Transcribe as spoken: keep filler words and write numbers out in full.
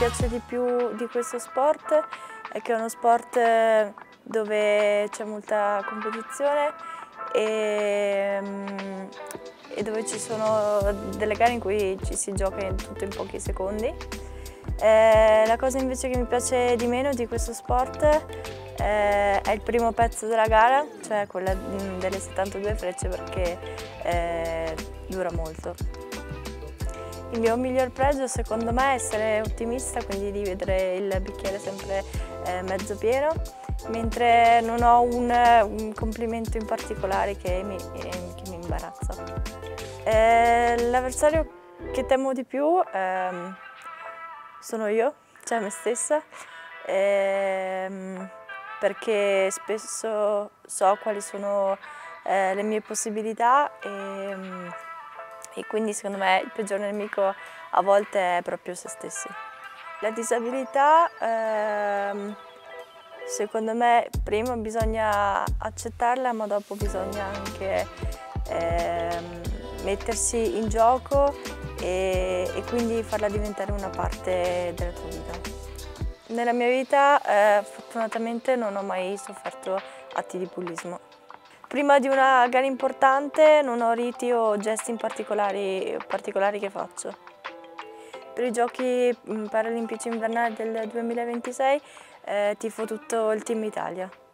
piace di più di questo sport è che è uno sport dove c'è molta competizione e, e dove ci sono delle gare in cui ci si gioca in tutto in pochi secondi. Eh, la cosa invece che mi piace di meno di questo sport eh, è il primo pezzo della gara, cioè quella delle settantadue frecce, perché eh, dura molto. Il mio miglior pregio secondo me è essere ottimista, quindi di vedere il bicchiere sempre eh, mezzo pieno, mentre non ho un, un complimento in particolare che mi, eh, che mi imbarazza. Eh, l'avversario che temo di più eh, sono io, cioè me stessa, eh, perché spesso so quali sono eh, le mie possibilità e, e quindi secondo me il peggior nemico a volte è proprio se stessi. La disabilità ehm, secondo me prima bisogna accettarla, ma dopo bisogna anche ehm, mettersi in gioco e, e quindi farla diventare una parte della tua vita. Nella mia vita eh, fortunatamente non ho mai sofferto atti di bullismo. Prima di una gara importante non ho riti o gesti in particolari, particolari che faccio. Per i Giochi Paralimpici Invernali del duemilaventisei eh, tifo tutto il Team Italia.